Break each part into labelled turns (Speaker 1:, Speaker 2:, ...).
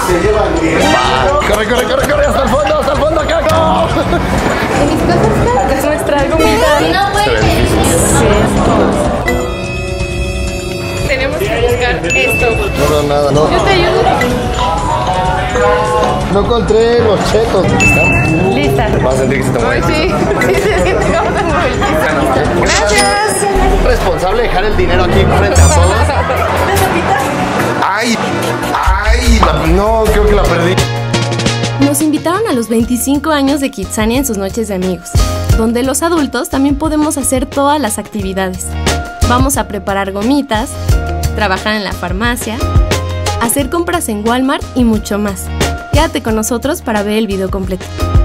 Speaker 1: se llevan bien.
Speaker 2: Corre, corre, corre, corre, hasta el fondo, acá. ¡No!
Speaker 3: Es nuestra gomita.
Speaker 4: No puede ser.
Speaker 3: Tenemos que buscar esto.
Speaker 2: No veo nada, no.
Speaker 3: Yo te ayudo.
Speaker 2: No encontré los chetos. ¿Están?
Speaker 3: Lista.
Speaker 2: Vas a sentir que se te mueve.
Speaker 3: Sí, sí, se siente como se mueve el piso. Gracias.
Speaker 2: Responsable de dejar el dinero aquí frente a todos. ¡Ay! ¡Ay! No, creo que la perdí.
Speaker 5: Nos invitaron a los 25 años de Kidzania en sus noches de amigos, donde los adultos también podemos hacer todas las actividades. Vamos a preparar gomitas, trabajar en la farmacia, hacer compras en Walmart y mucho más. Quédate con nosotros para ver el video completo.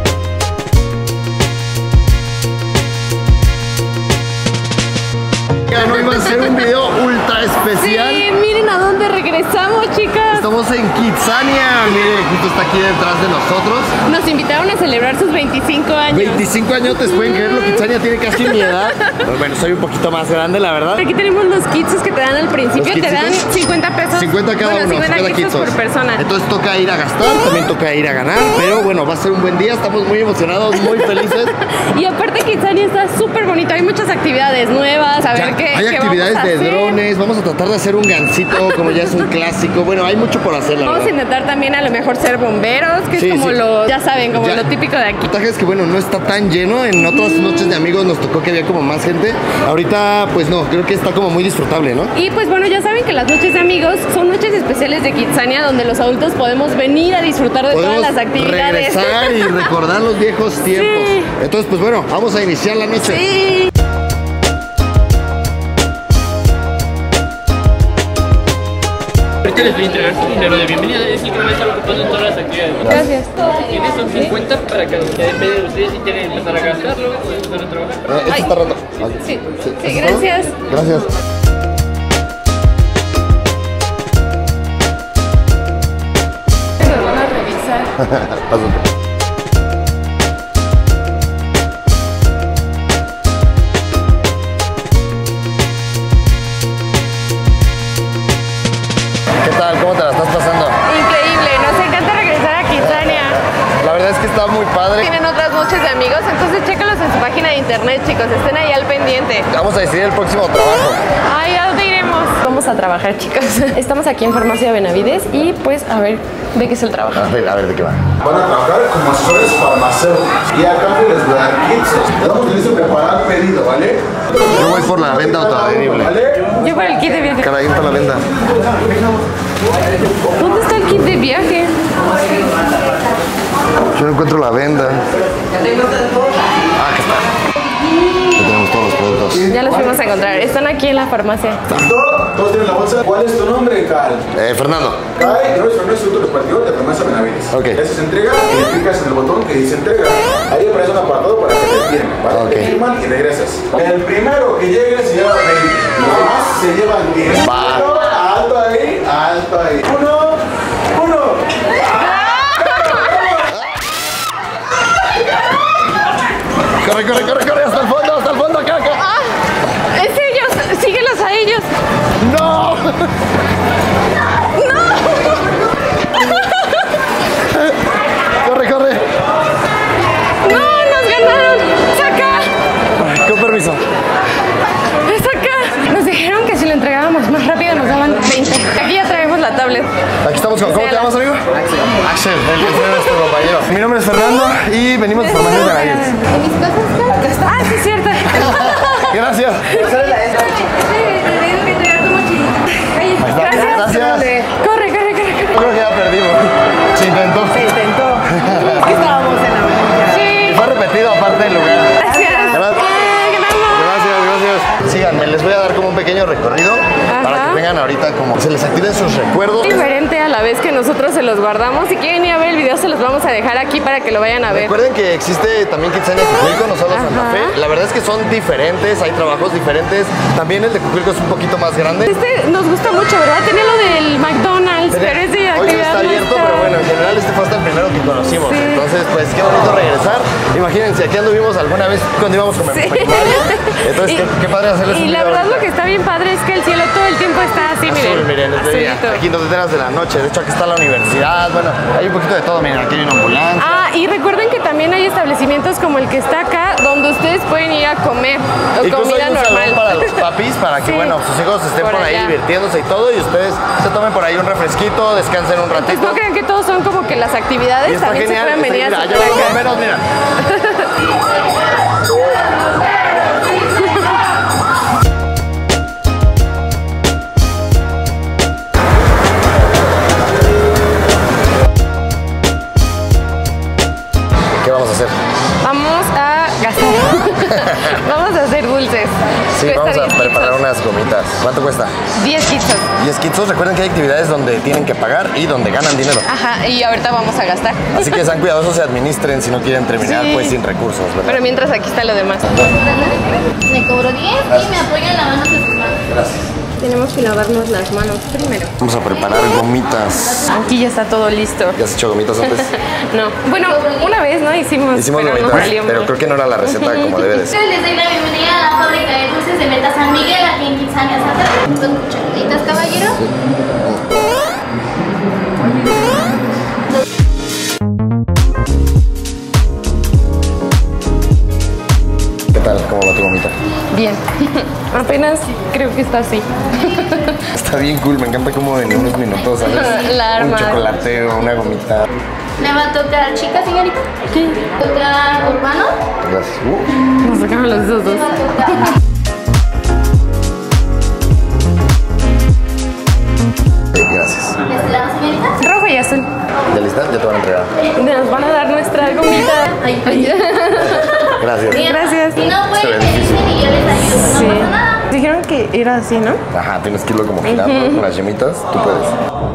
Speaker 2: Ya no iba a ser un video ultra especial.
Speaker 3: Sí, miren a dónde regresamos, chicas.
Speaker 2: Estamos en Kidzania. Mire, justo está aquí detrás de nosotros.
Speaker 3: Nos invitaron a celebrar sus 25 años.
Speaker 2: 25 años, ¿te pueden creerlo? Kidzania tiene casi mi edad. Pues bueno, soy un poquito más grande, la verdad.
Speaker 3: Aquí tenemos los kits que te dan al principio. Te dan 50 pesos.
Speaker 2: 50 cada uno,
Speaker 3: 50 kits por persona.
Speaker 2: Entonces toca ir a gastar, también toca ir a ganar. Pero bueno, va a ser un buen día. Estamos muy emocionados, muy felices.
Speaker 3: Y aparte Kidzania está súper bonito. Hay muchas actividades nuevas. A ver qué
Speaker 2: hay actividades de drones. Vamos a tratar de hacer un gansito, como ya es un clásico. Bueno, hay mucho por hacer, la
Speaker 3: Vamos a
Speaker 2: verdad.
Speaker 3: intentar también a lo mejor ser bomberos, que es como lo, ya saben, como lo típico de aquí.
Speaker 2: El ventaja es que bueno, no está tan lleno. En otras noches de amigos nos tocó que había como más gente. Ahorita pues no, creo que está como muy disfrutable, ¿no?
Speaker 3: Y pues bueno, ya saben que las noches de amigos son noches especiales de Kidzania, donde los adultos podemos venir a disfrutar de todas las actividades.
Speaker 2: Regresar y recordar los viejos tiempos.
Speaker 3: Sí.
Speaker 2: Entonces pues bueno, vamos a iniciar la noche.
Speaker 3: Sí.
Speaker 6: Ahorita les voy a entregar su dinero de bienvenida, es simplemente lo que pasa en todas las actividades.
Speaker 3: Gracias.
Speaker 6: Tienes son 50 para que depende de ustedes si quieren empezar a gastarlo o empezar a trabajar.
Speaker 2: Este está roto.
Speaker 3: Sí, sí, gracias.
Speaker 2: Gracias.
Speaker 3: Nos van a revisar.
Speaker 2: Pásate. ¿Qué tal? ¿Cómo te la estás pasando?
Speaker 3: Increíble, nos encanta regresar a Kidzania.
Speaker 2: La verdad es que está muy padre.
Speaker 3: Tienen otras noches de amigos, entonces chécalos en su página de internet, chicos, estén ahí al pendiente.
Speaker 2: Vamos a decidir el próximo trabajo.
Speaker 3: Ay, ¿a dónde iremos? Vamos a trabajar, chicas. Estamos aquí en Farmacia Benavides y pues a ver de qué es el trabajo.
Speaker 2: A ver de qué va.
Speaker 1: Van a trabajar como asesores farmacéuticos y a cambio les voy a dar kits. Les damos listo preparar pedido, ¿vale?
Speaker 2: Yo voy por la venda autoadherible.
Speaker 1: ¿Vale?
Speaker 3: Yo para el kit de viaje.
Speaker 2: Cara, ahí está la venda.
Speaker 3: ¿Dónde está el kit de viaje?
Speaker 2: Yo no encuentro la venda. Ah, aquí está. Ya tenemos todos los productos.
Speaker 3: Ya los fuimos a encontrar. Están aquí en la farmacia.
Speaker 1: ¿Listo? ¿Todos tienen la bolsa? ¿Cuál es tu nombre, Cal?
Speaker 2: Fernando.
Speaker 1: Kai, no es Instituto Repartidor de Farmacia Benavides.
Speaker 2: Ok.
Speaker 1: Ese se entrega y clicas en el botón que dice entrega. Ahí aparece un apartado para que te firmen, ¿vale?
Speaker 2: Ok.
Speaker 1: Te firman y regresas. El primero que llegue se lleva 20. Los demás se llevan 10.
Speaker 2: Va.
Speaker 1: Alto ahí, alto ahí. Uno.
Speaker 2: Corre, corre, corre, corre, hasta el fondo, acá.
Speaker 3: ¡Ah! ¡Es ellos! ¡Síguelos a ellos!
Speaker 2: ¡No! Corre, corre.
Speaker 3: ¡No! ¡Nos ganaron! ¡Saca!
Speaker 2: Con permiso.
Speaker 3: ¡Saca! Nos dijeron que si lo entregábamos más rápido nos daban 20. Aquí ya traemos la tablet.
Speaker 2: Aquí estamos con... ¿Cómo te llamas, amigo? Axel, el que fue nuestro compañero. Mi nombre es Fernando y venimos de Farmacia Benavides.
Speaker 3: ¿En mis cosas? Acá está. Ah, sí, es cierto.
Speaker 2: Gracias.
Speaker 3: Gracias.
Speaker 2: Gracias.
Speaker 3: Corre.
Speaker 2: Yo creo que ya perdimos. Se intentó.
Speaker 7: Es que estábamos en la mañana.
Speaker 3: Sí.
Speaker 2: Fue repetido aparte del lugar.
Speaker 3: Gracias.
Speaker 2: Gracias. Gracias. Síganme, les voy a dar como un pequeño recorrido para que vengan ahorita como se les activen sus recuerdos.
Speaker 3: Diferente a la vez que nosotros se los guardamos. Si quieren ir a ver el video, se los vamos a dejar aquí para que lo vayan a ver.
Speaker 2: Recuerden que existe también Kidzania Cuculco, no solo Santa Fe. La verdad es que son diferentes, hay trabajos diferentes. También el de Cuculco es un poquito más grande.
Speaker 3: Este nos gusta mucho, ¿verdad? Tiene lo del McDonald's, pero es de
Speaker 2: Hoy no
Speaker 3: actividad.
Speaker 2: está abierto, pero bueno, en general este fue hasta el primero que conocimos. Entonces, pues qué bonito regresar. Imagínense, aquí anduvimos alguna vez cuando íbamos con mi primaria. Entonces, qué padre hacerles un
Speaker 3: Y
Speaker 2: video
Speaker 3: la verdad
Speaker 2: ahorita.
Speaker 3: lo que está bien padre es que el cielo todo el tiempo está así,
Speaker 2: Azul, miren, este día.
Speaker 3: azulito.
Speaker 2: Aquí 2 de la noche. De hecho, aquí está la universidad. Bueno, hay un poquito de todo. Miren, aquí hay una ambulancia.
Speaker 3: Ah, y recuerden que también hay establecimientos como el que está acá, donde ustedes pueden ir a comer
Speaker 2: Incluso
Speaker 3: comida
Speaker 2: hay un
Speaker 3: normal.
Speaker 2: salón para los papis, para que,
Speaker 3: Sí.
Speaker 2: bueno, sus hijos estén por ahí
Speaker 3: allá.
Speaker 2: divirtiéndose y todo, y ustedes se tomen por ahí un refresquito, descansen un
Speaker 3: Pues
Speaker 2: ratito.
Speaker 3: no crean que todos son como que las
Speaker 2: Y
Speaker 3: actividades,
Speaker 2: está
Speaker 3: también
Speaker 2: genial.
Speaker 3: se pueden venir
Speaker 2: Mira,
Speaker 3: a
Speaker 2: allá
Speaker 3: hacer
Speaker 2: los
Speaker 3: acá.
Speaker 2: bomberos, mira. ¿Qué vamos a hacer?
Speaker 3: Vamos a gastar. Vamos a hacer dulces.
Speaker 2: Sí,
Speaker 3: Cuesta
Speaker 2: vamos a
Speaker 3: 10
Speaker 2: preparar
Speaker 3: quetzos.
Speaker 2: unas gomitas. ¿Cuánto cuesta?
Speaker 3: 10 quetzos.
Speaker 2: 10 quetzos. Recuerden que hay actividades donde tienen que pagar y donde ganan dinero.
Speaker 3: Ajá, y ahorita vamos a gastar.
Speaker 2: Así que sean cuidadosos y administren si no quieren terminar
Speaker 3: Sí.
Speaker 2: pues sin recursos, ¿verdad?
Speaker 3: Pero mientras aquí está lo demás.
Speaker 4: Me cobro 10 y me apoyan lavando sus manos.
Speaker 2: Gracias.
Speaker 3: Tenemos que lavarnos las manos primero.
Speaker 2: Vamos a preparar gomitas.
Speaker 3: Aquí ya está todo listo.
Speaker 2: ¿Ya has hecho gomitas antes?
Speaker 3: No. Bueno, una vez, ¿no? Hicimos
Speaker 2: Hicimos
Speaker 3: pero no
Speaker 2: gomitas,
Speaker 3: salió
Speaker 2: pero
Speaker 3: mal.
Speaker 2: creo que no era la receta como debe de ser.
Speaker 4: Les doy la bienvenida a la fábrica de dulces de Meta San Miguel aquí en Kitsania, Santa Fe. Dos cucharaditas, caballero.
Speaker 2: ¿Qué tal? ¿Cómo va tu gomita?
Speaker 3: Bien. Apenas creo que está así.
Speaker 2: Está bien cool, me encanta cómo en unos minutos, ¿sabes?
Speaker 3: La
Speaker 2: Un
Speaker 3: arma.
Speaker 2: chocolate o una gomita.
Speaker 4: ¿Me va a tocar chica, señorita? Sí. ¿Toca urbano?
Speaker 2: Gracias.
Speaker 3: Nos sacaron los dos.
Speaker 4: ¿Me va a tocar?
Speaker 2: Gracias.
Speaker 4: ¿De este lado, señorita?
Speaker 3: Rojo y azul.
Speaker 2: ¿Ya lista? Ya te van a entregar.
Speaker 3: Nos van a dar nuestra gomita.
Speaker 2: Gracias.
Speaker 3: Gracias.
Speaker 4: Si no pueden,
Speaker 2: Se ve difícil.
Speaker 4: y yo les ayudo. No
Speaker 3: Sí.
Speaker 4: pasa nada.
Speaker 3: Dijeron que era así, ¿no?
Speaker 2: Ajá, tienes que irlo como girando con las yemitas. Tú puedes.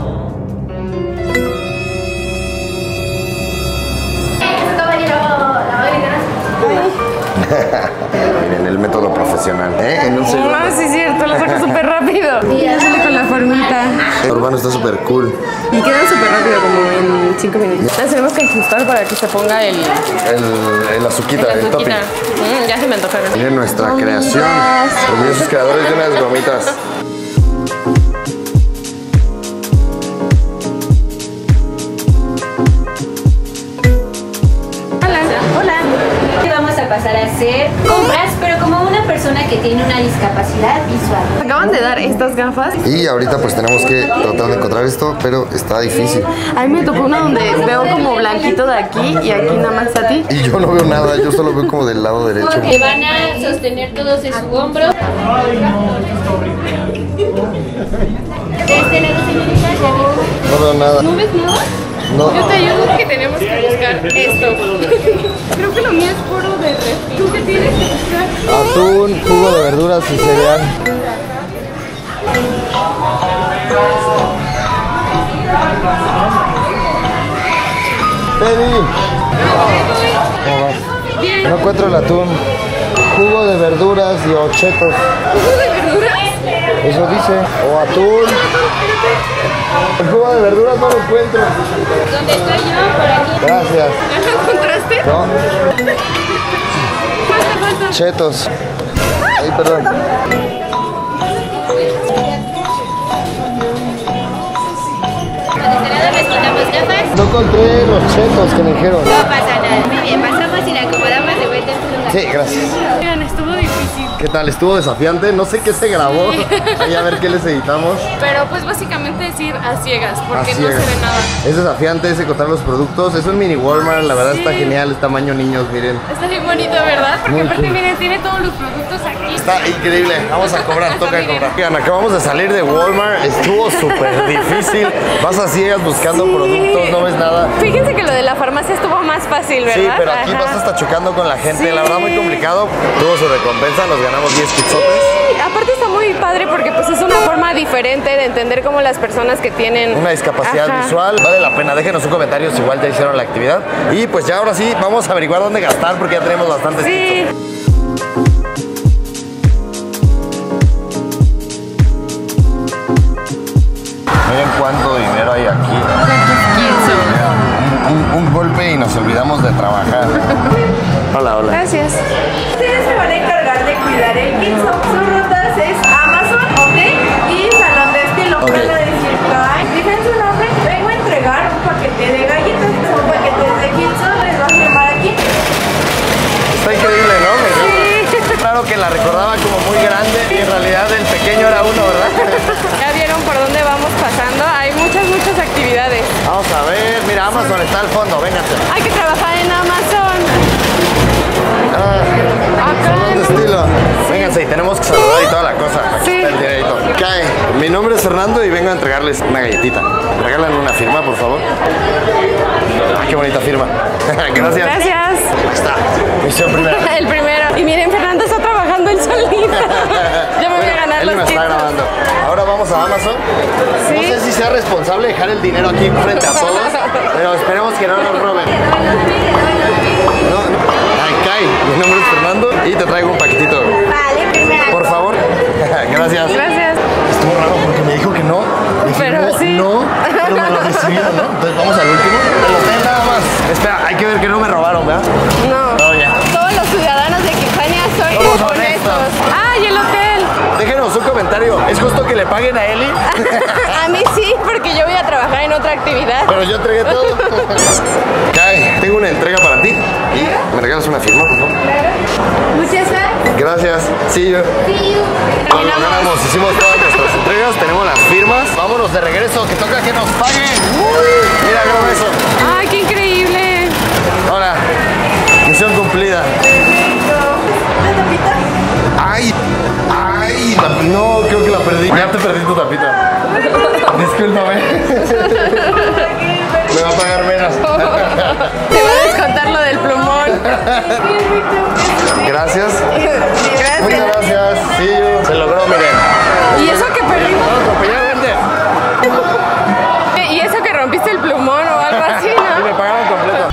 Speaker 4: Caballero, la voy a ganar.
Speaker 2: Miren, el método profesional. En un segundo.
Speaker 3: No, sí es cierto, lo saco súper rápido. Y ya sale con la formita.
Speaker 2: El urbano está súper cool.
Speaker 3: Y quedan súper rápido, como en 5 minutos. Las tenemos que ajustar para que se ponga el
Speaker 2: Azuquita, el topping.
Speaker 3: azuquita. Ya se me antojaron.
Speaker 2: Miren nuestra creación. Orgullosos creadores de unas gomitas.
Speaker 3: Hola.
Speaker 8: Vamos a pasar a hacer compras, pero como una persona que tiene una discapacidad visual.
Speaker 3: Acaban de dar estas gafas.
Speaker 2: Y ahorita pues tenemos que tratar de encontrar esto, pero está difícil.
Speaker 3: A mí me tocó una donde veo como blanquito de aquí y aquí nada más a ti.
Speaker 2: Y yo no veo nada, yo solo veo como del lado derecho.
Speaker 8: Que van a sostener todos en su hombro. ¿Ustedes tienen señorita?
Speaker 2: No veo nada.
Speaker 3: ¿No ves nada?
Speaker 2: No.
Speaker 3: Yo te ayudo que tenemos que buscar esto. Creo que lo mío es puro de refri. ¿Tú qué tienes que buscar?
Speaker 2: Atún, jugo de verduras y cereal. Teddy. ¿Cómo vas?
Speaker 3: Bien.
Speaker 2: No encuentro el atún. Jugo de verduras y ochetos.
Speaker 3: ¿Jugo de verduras?
Speaker 2: Eso dice. O atún. El jugo de verduras no lo encuentro.
Speaker 8: ¿Dónde estoy yo? Por aquí.
Speaker 2: Gracias.
Speaker 3: ¿Ya lo encontraste?
Speaker 2: No.
Speaker 3: Falta.
Speaker 2: Chetos. Ay, perdón.
Speaker 8: De este lado les quitamos gafas.
Speaker 2: No encontré los chetos que me dijeron.
Speaker 8: No pasa nada. Muy bien, pasamos y la acomodamos de vuelta en su lugar.
Speaker 2: Sí, gracias.
Speaker 3: Oigan, estuvo difícil.
Speaker 2: ¿Qué tal? Estuvo desafiante. No sé qué se grabó. Ahí a ver qué les editamos.
Speaker 3: Pero pues básicamente es ir a ciegas, porque
Speaker 2: A
Speaker 3: no se
Speaker 2: ciegas.
Speaker 3: ve nada.
Speaker 2: Es desafiante, es encontrar los productos. Es un mini Walmart, la verdad
Speaker 3: Sí.
Speaker 2: está genial. Es tamaño niños, miren.
Speaker 3: Está bien bonito, ¿verdad? Porque
Speaker 2: Muy
Speaker 3: aparte,
Speaker 2: cool.
Speaker 3: miren, tiene todos los productos aquí.
Speaker 2: Está increíble. Vamos a cobrar, toca cobrar. Oigan, acabamos de salir de Walmart. Estuvo súper difícil. Vas a ciegas buscando productos, no ves nada.
Speaker 3: Fíjense que lo de la farmacia estuvo más fácil, ¿verdad?
Speaker 2: Sí, pero aquí
Speaker 3: Ajá.
Speaker 2: vas hasta chocando con la gente.
Speaker 3: Sí.
Speaker 2: La verdad, muy complicado. Tuvo su recompensa, nos ganamos 10 quitzotes.
Speaker 3: Sí, aparte está muy padre porque pues es una forma diferente de entender cómo las personas que tienen
Speaker 2: Una discapacidad
Speaker 3: Ajá.
Speaker 2: visual. Vale la pena, déjenos un comentario si igual ya hicieron la actividad. Y pues ya ahora sí, vamos a averiguar dónde gastar porque ya tenemos bastantes
Speaker 3: Sí.
Speaker 2: Miren cuánto dinero hay aquí. Vamos a ver. Mira, Amazon está al fondo. Vénganse.
Speaker 3: Hay que trabajar en Amazon.
Speaker 2: Salón de estilo. Vénganse y tenemos que saludar y toda la cosa. Aquí
Speaker 3: Sí.
Speaker 2: está el dinerito. Cae. Mi nombre es Fernando y vengo a entregarles una galletita. ¿Me regalan una firma, por favor? Qué bonita firma. Gracias.
Speaker 3: Gracias.
Speaker 2: Aquí está. Misión primera.
Speaker 3: El primero. Y miren, Fernando está trabajando él solito. Ya me voy a ganar
Speaker 2: Él
Speaker 3: los
Speaker 2: me está
Speaker 3: kits.
Speaker 2: grabando. Ahora vamos a Amazon.
Speaker 3: Sí.
Speaker 2: No sé si sea responsable dejar el dinero aquí frente a todos, pero esperemos que no nos roben. No. Ay, Kai, mi nombre es Fernando y te traigo un paquetito.
Speaker 8: Vale, primero.
Speaker 2: Por favor. Gracias.
Speaker 3: Gracias.
Speaker 2: Estuvo raro porque me dijo que no. Dije,
Speaker 3: Pero
Speaker 2: no,
Speaker 3: sí.
Speaker 2: no, pero me lo recibieron, ¿no? Entonces vamos al último. El hotel nada más. Espera, hay que ver que no me robaron, ¿verdad?
Speaker 3: No.
Speaker 2: No, ya.
Speaker 3: Todos los ciudadanos de Kitsania son
Speaker 2: Somos
Speaker 3: honestos.
Speaker 2: honestos.
Speaker 3: Ah, y el hotel.
Speaker 2: Déjenos un comentario. ¿Es justo que le paguen a Eli?
Speaker 3: A mí sí, porque yo voy a trabajar en otra actividad.
Speaker 2: Pero yo entregué todo. Kai, tengo una entrega para ti. ¿Y me regalas una firma, por favor?
Speaker 8: Muchas gracias.
Speaker 2: Gracias. Sí, yo. Lo logramos, hicimos todas nuestras entregas, tenemos las firmas. Vámonos de regreso, que toca que nos paguen. Mira, graba eso.
Speaker 3: ¡Ay, qué increíble!
Speaker 2: Hola. Misión cumplida. ¡Ay! ¡Ay! No, creo que la perdí. Ya te perdí tu tapita. Discúlpame. Me va a pagar menos.
Speaker 3: Te va a descontar lo del plumón.
Speaker 2: Gracias.
Speaker 3: Gracias.
Speaker 2: Muchas gracias. Sí, se logró, miren.
Speaker 3: ¿Y eso que perdimos?
Speaker 2: Atropelladamente.
Speaker 3: ¿Y eso que rompiste el plumón o algo así,
Speaker 2: Y
Speaker 3: no?
Speaker 2: me pagaron completo.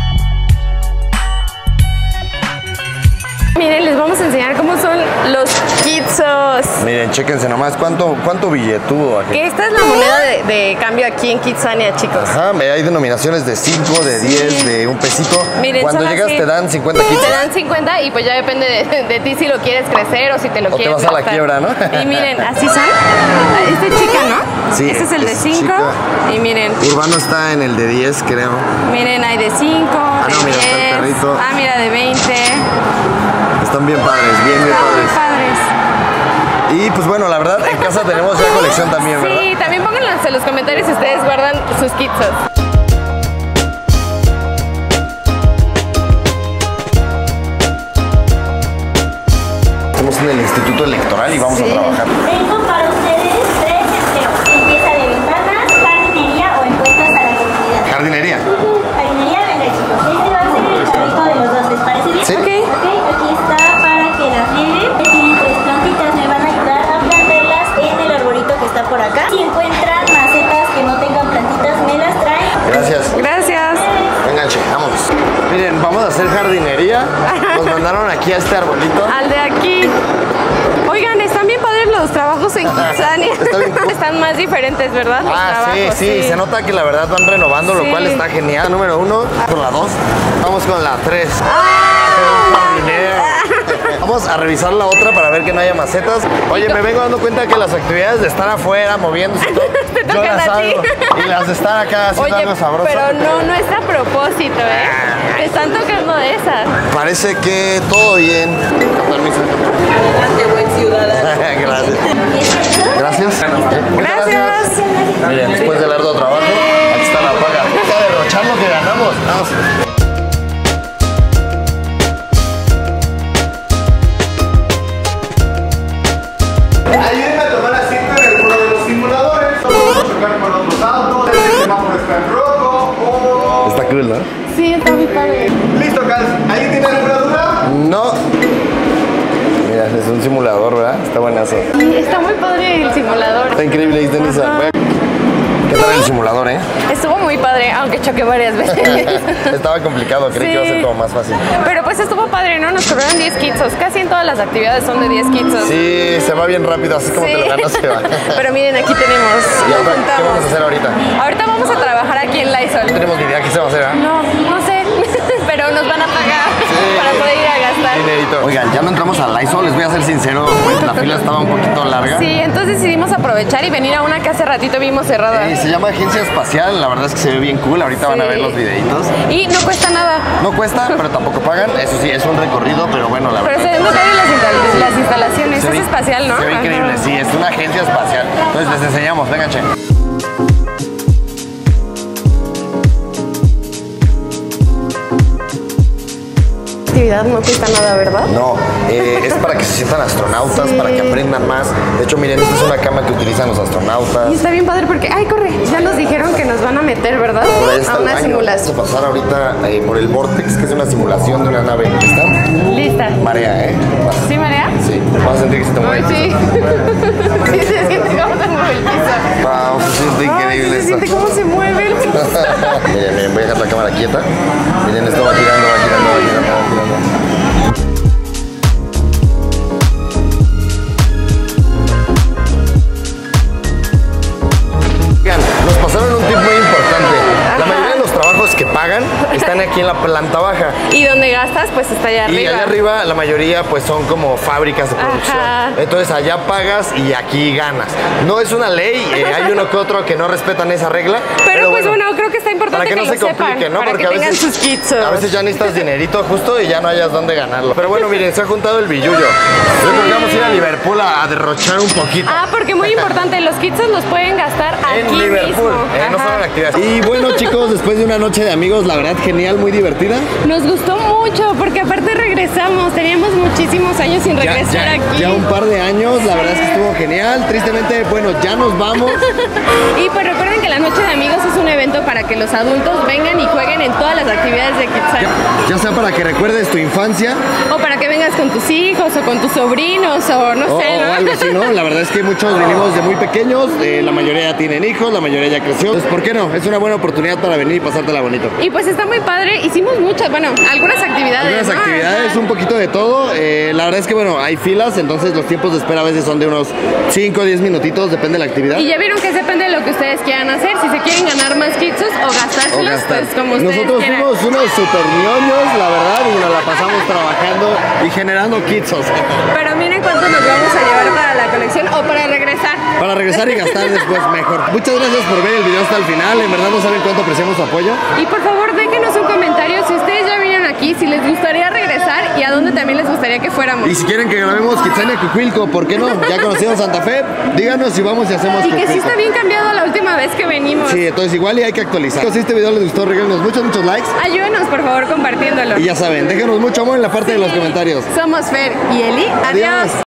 Speaker 3: Miren, les vamos a enseñar cómo son los kitsos.
Speaker 2: Miren, chéquense nomás cuánto billetudo aquí.
Speaker 3: Que esta es la moneda de cambio aquí en Kitsania, chicos.
Speaker 2: Ajá, hay denominaciones de 5, de 10, de un pesito.
Speaker 3: Miren,
Speaker 2: Cuando
Speaker 3: son
Speaker 2: llegas
Speaker 3: así.
Speaker 2: te dan 50 kits.
Speaker 3: Te dan 50 y pues ya depende de ti si lo quieres crecer o si te lo
Speaker 2: O te
Speaker 3: quieres
Speaker 2: vas a la
Speaker 3: gastar.
Speaker 2: quiebra, ¿no?
Speaker 3: Y miren, así son. Esta es chica, ¿no?
Speaker 2: Sí,
Speaker 3: Este es el de
Speaker 2: es
Speaker 3: 5.
Speaker 2: chica.
Speaker 3: Y miren,
Speaker 2: Urbano está en el de 10, creo.
Speaker 3: miren, hay de 5, de
Speaker 2: no, mira,
Speaker 3: 10.
Speaker 2: está el perrito.
Speaker 3: Ah, mira, de 20.
Speaker 2: Están bien padres, bien
Speaker 3: Están muy
Speaker 2: padres.
Speaker 3: padres.
Speaker 2: Y pues bueno, la verdad, en casa tenemos ya colección también, ¿verdad?
Speaker 3: Sí, también pónganlo en los comentarios si ustedes guardan sus kitsos.
Speaker 2: Estamos en el Instituto Electoral y vamos a trabajar.
Speaker 4: Tengo para ustedes 3 empleos. Limpieza de ventanas, jardinería o encuestas a la comunidad.
Speaker 2: Jardinería.
Speaker 4: Jardinería, venga chicos. Este va a ser el carrito de los dos, ¿les parece bien?
Speaker 2: Sí.
Speaker 3: Ok.
Speaker 4: Ok, aquí está para que las rieguen. Tienen 3 plantitas, me van a ayudar a plantarlas en el arbolito que está por acá. Si encuentran macetas que no tengan plantitas, me las traen.
Speaker 2: Gracias.
Speaker 3: Gracias.
Speaker 2: Vengan, che, vámonos. Miren, vamos a hacer jardinería. Nos mandaron aquí a este arbolito.
Speaker 3: Al de aquí. Oigan, están bien padres los trabajos en Kitsania.
Speaker 2: Está bien cool.
Speaker 3: Están más diferentes, ¿verdad? Los
Speaker 2: Ah, sí,
Speaker 3: trabajos,
Speaker 2: sí, se nota que la verdad van renovando, lo
Speaker 3: Sí.
Speaker 2: cual está genial. Número 1, con la 2. Vamos con la 3. Vamos a revisar la otra para ver que no haya macetas. Oye, me vengo dando cuenta que las actividades de estar afuera, moviéndose, y todo,
Speaker 3: Te
Speaker 2: yo
Speaker 3: tocan
Speaker 2: las
Speaker 3: a ti.
Speaker 2: hago. Y las de estar acá haciendo
Speaker 3: Oye,
Speaker 2: algo sabroso.
Speaker 3: pero no es a propósito, ¿eh? Te están tocando de esas.
Speaker 2: Parece que todo bien. Con permiso.
Speaker 7: Adelante, buen ciudadano.
Speaker 2: Gracias. Gracias. Muchas
Speaker 3: Gracias.
Speaker 2: Miren, después del arduo trabajo, aquí está la paga. Hay que derrochar lo que ganamos. Vamos.
Speaker 1: Ayúdenme a tomar asiento en alguno de los simuladores. Vamos a chocar con otros autos. El semáforo está en rojo.
Speaker 2: Está cool, ¿no?
Speaker 3: Sí, está muy padre.
Speaker 1: Listo, Cals. ¿Alguien tiene alguna duda?
Speaker 2: No. Mira, es un simulador, ¿verdad? Está buenazo.
Speaker 3: Sí, está muy padre el simulador.
Speaker 2: Está increíble, ¿viste, Nisa?
Speaker 3: Ajá.
Speaker 2: ¿Qué tal el simulador, eh?
Speaker 3: Estuvo muy padre, aunque choqué varias veces.
Speaker 2: Estaba complicado, creí que iba a ser como más fácil.
Speaker 3: Pero pues estuvo padre, ¿no? Nos cobraron 10 kitsos. Casi en todas las actividades son de 10 kitsos.
Speaker 2: Sí, se va bien rápido, así como te lo ganas se va.
Speaker 3: Pero miren, aquí tenemos.
Speaker 2: ¿Y
Speaker 3: Nos
Speaker 2: ahora qué
Speaker 3: juntamos.
Speaker 2: vamos a hacer ahorita?
Speaker 3: Ahorita vamos a trabajar aquí en Lysol.
Speaker 2: No tenemos ni idea qué se va a hacer, ¿eh?
Speaker 3: No sé, pero nos van a pagar para poder ir a gastar.
Speaker 2: Dinerito. Oigan, ya no entramos a Lysol, les voy a ser sincero, pues la fila estaba un poquito larga.
Speaker 3: Sí, entonces decidimos aprovechar y venir a una que hace ratito vimos cerrada.
Speaker 2: Se llama Agencia Espacial, la verdad es que se ve bien cool, ahorita van a ver los videitos.
Speaker 3: Y no cuesta nada.
Speaker 2: No cuesta, pero tampoco pagan, eso sí, es un recorrido, pero bueno, la
Speaker 3: Pero
Speaker 2: verdad.
Speaker 3: se ven las instalaciones,
Speaker 2: Se
Speaker 3: es
Speaker 2: ve-
Speaker 3: espacial, ¿no?
Speaker 2: Se ve increíble,
Speaker 3: Ajá.
Speaker 2: sí, es una agencia espacial. Entonces les enseñamos, vengan, che.
Speaker 3: actividad no cuesta nada, ¿verdad?
Speaker 2: No, es para que se sientan astronautas, para que aprendan más. De hecho, miren, esta es una cama que utilizan los astronautas.
Speaker 3: Y está bien padre porque, ay, corre, ya nos dijeron que nos van a meter, ¿verdad?
Speaker 2: Por ahí está
Speaker 3: A
Speaker 2: el
Speaker 3: una
Speaker 2: baño.
Speaker 3: simulación.
Speaker 2: Vamos a pasar ahorita por el Vortex, que es una simulación de una nave. ¿Está?
Speaker 3: Lista.
Speaker 2: Marea, ¿eh? Vas.
Speaker 3: ¿Sí, Marea?
Speaker 2: Sí, vas a sentir que se te mueve.
Speaker 3: Ay, sí. Sí, se siente cómo se mueve el piso.
Speaker 2: Wow, se siente
Speaker 3: Ay,
Speaker 2: increíble
Speaker 3: se
Speaker 2: esto.
Speaker 3: siente cómo se mueve el piso.
Speaker 2: Miren, miren, voy a dejar la cámara quieta. Miren, esto va girando, va girando, va girando, va girando. Oigan, nos pasaron un tip muy importante. La mayoría de los trabajos que pagan están aquí en la planta baja.
Speaker 3: Y donde gastas, pues está allá arriba.
Speaker 2: Y allá arriba la mayoría pues son como fábricas de producción.
Speaker 3: Ajá.
Speaker 2: Entonces allá pagas y aquí ganas. No es una ley, hay uno que otro que no respetan esa regla.
Speaker 3: Pero pues bueno, creo que está importante
Speaker 2: para que no se
Speaker 3: sepan,
Speaker 2: complique, ¿no?
Speaker 3: para
Speaker 2: Porque
Speaker 3: que
Speaker 2: a
Speaker 3: tengan
Speaker 2: veces,
Speaker 3: sus kits.
Speaker 2: a veces ya necesitas dinerito justo y ya no hayas dónde ganarlo. Pero bueno, miren, se ha juntado el billullo. Yo creo que vamos a ir a Liverpool a derrochar un poquito.
Speaker 3: Ah, porque muy importante, los kits los pueden gastar
Speaker 2: En
Speaker 3: aquí
Speaker 2: Liverpool,
Speaker 3: mismo.
Speaker 2: no
Speaker 3: Ajá.
Speaker 2: solo en actividades. Y bueno, chicos, después de una noche de amigos, la verdad, genial, muy divertida.
Speaker 3: Nos gustó mucho porque aparte regresamos, teníamos muchísimos años sin regresar aquí.
Speaker 2: Ya un par de años, la verdad es que estuvo genial. Tristemente, bueno, ya nos vamos.
Speaker 3: Y pues recuerden que la noche de amigos es un evento para que los adultos vengan y jueguen en todas las actividades de Kidzania.
Speaker 2: Ya sea para que recuerdes tu infancia
Speaker 3: O para que vengas con tus hijos o con tus sobrinos o no sé,
Speaker 2: o
Speaker 3: ¿no?
Speaker 2: algo así, ¿no? La verdad es que muchos venimos de muy pequeños, la mayoría ya tienen hijos, la mayoría ya creció. Entonces, ¿por qué no? Es una buena oportunidad para venir y pasártela bonito.
Speaker 3: Y pues está muy padre, hicimos muchas, bueno, algunas actividades.
Speaker 2: Algunas
Speaker 3: ¿no?
Speaker 2: actividades,
Speaker 3: Ajá.
Speaker 2: un poquito de todo. La verdad es que, bueno, hay filas, entonces los tiempos de espera a veces son de unos 5 o 10 minutitos, depende de la actividad.
Speaker 3: Y ya vieron que depende de lo que ustedes quieran hacer, si se quieren ganar más kitsos o gastárselos, pues como ustedes
Speaker 2: Nosotros
Speaker 3: quieran.
Speaker 2: fuimos unos super ñoños, la verdad, y nos la pasamos trabajando y generando kitsos.
Speaker 3: Pero miren cuánto nos vamos a llevar para la colección o para regresar.
Speaker 2: Para regresar y gastar después mejor. Muchas gracias por ver el video hasta el final. En verdad no saben cuánto apreciamos su apoyo.
Speaker 3: Y por favor déjenos un comentario si ustedes ya vinieron aquí, si les gustaría regresar y a dónde también les gustaría que fuéramos.
Speaker 2: Y si quieren que grabemos Kidzania Cuicuilco, ¿por qué no? Ya conocieron Santa Fe, díganos si vamos y hacemos
Speaker 3: Y que sí
Speaker 2: Cuicuilco.
Speaker 3: está bien cambiado la última vez que venimos.
Speaker 2: Sí, entonces igual y hay que actualizar. Si este video les gustó, regálenos muchos likes.
Speaker 3: Ayúdenos por favor compartiéndolo.
Speaker 2: Y ya saben, déjenos mucho amor en la parte de los comentarios.
Speaker 3: Somos Fer y Eli. Adiós.